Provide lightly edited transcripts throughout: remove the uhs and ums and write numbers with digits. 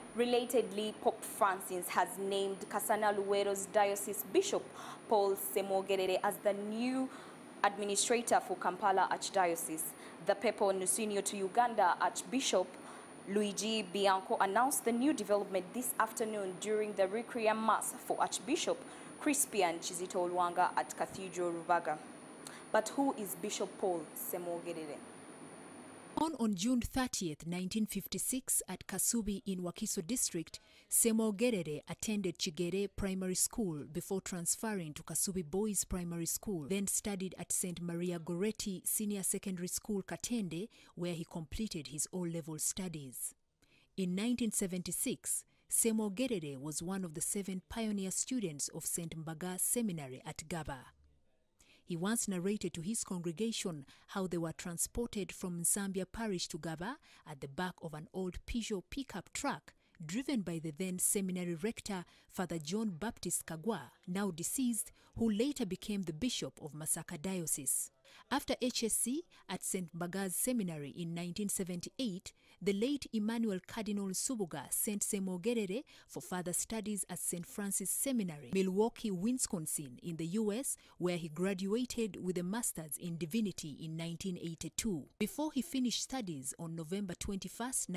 Relatedly, Pope Francis has named Kasana Luwero's Diocese Bishop Paul Semogerere as the new administrator for Kampala Archdiocese. The Papal Nusinio to Uganda Archbishop Luigi Bianco announced the new development this afternoon during the Requiem Mass for Archbishop Crispian Chizito Lwanga at Cathedral Rubaga. But who is Bishop Paul Semogerere? Born on June 30th, 1956 at Kasubi in Wakiso district, Semogerere attended Chigere Primary School before transferring to Kasubi Boys Primary School, then studied at St. Maria Goretti Senior Secondary School Katende, where he completed his O-level studies. In 1976, Semogerere was one of the 7 pioneer students of St. Mbaga Seminary at Gaba. He once narrated to his congregation how they were transported from Nsambya Parish to Gaba at the back of an old Peugeot pickup truck driven by the then seminary rector, Father John Baptist Kagwa, now deceased, who later became the Bishop of Masaka Diocese. After HSC at St. Mbaga's Seminary in 1978, the late Emmanuel Cardinal Subuga sent Semogerere for further studies at St. Francis Seminary, Milwaukee, Wisconsin, in the U.S., where he graduated with a Master's in Divinity in 1982. Before he finished studies on November 21,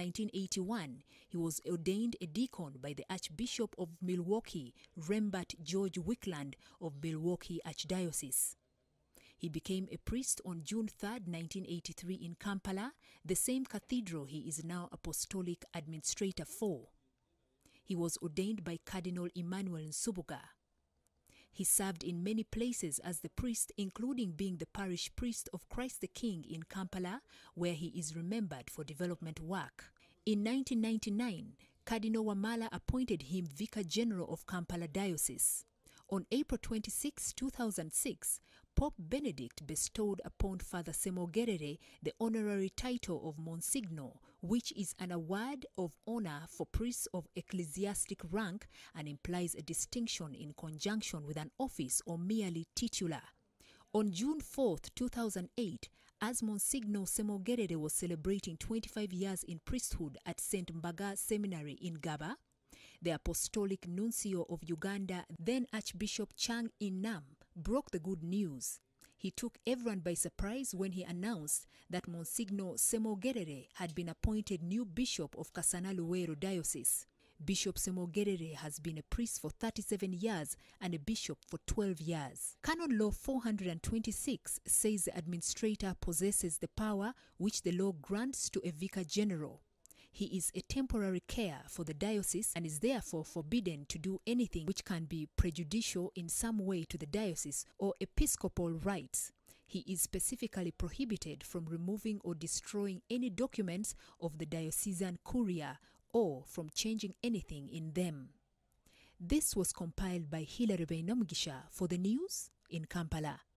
1981, he was ordained a deacon by the Archbishop of Milwaukee, Rembert George Wickland of Milwaukee Archdiocese. He became a priest on June 3, 1983 in Kampala, the same cathedral he is now apostolic administrator for. He was ordained by Cardinal Emmanuel Nsubuga. He served in many places as the priest, including being the parish priest of Christ the King in Kampala, where he is remembered for development work. In 1999, Cardinal Wamala appointed him Vicar General of Kampala Diocese. On April 26, 2006, Pope Benedict bestowed upon Father Semogerere the honorary title of Monsignor, which is an award of honor for priests of ecclesiastic rank and implies a distinction in conjunction with an office or merely titular. On June 4, 2008, as Monsignor Semogerere was celebrating 25 years in priesthood at St. Mbaga Seminary in Gaba, the Apostolic Nuncio of Uganda, then Archbishop Chang Inam, broke the good news. He took everyone by surprise when he announced that Monsignor Semogerere had been appointed new Bishop of Kasana Luwero Diocese. Bishop Semogerere has been a priest for 37 years and a bishop for 12 years. Canon Law 426 says the administrator possesses the power which the law grants to a vicar general. He is a temporary care for the diocese and is therefore forbidden to do anything which can be prejudicial in some way to the diocese or episcopal rights. He is specifically prohibited from removing or destroying any documents of the diocesan curia or from changing anything in them. This was compiled by Hilary Bainomgisha for the news in Kampala.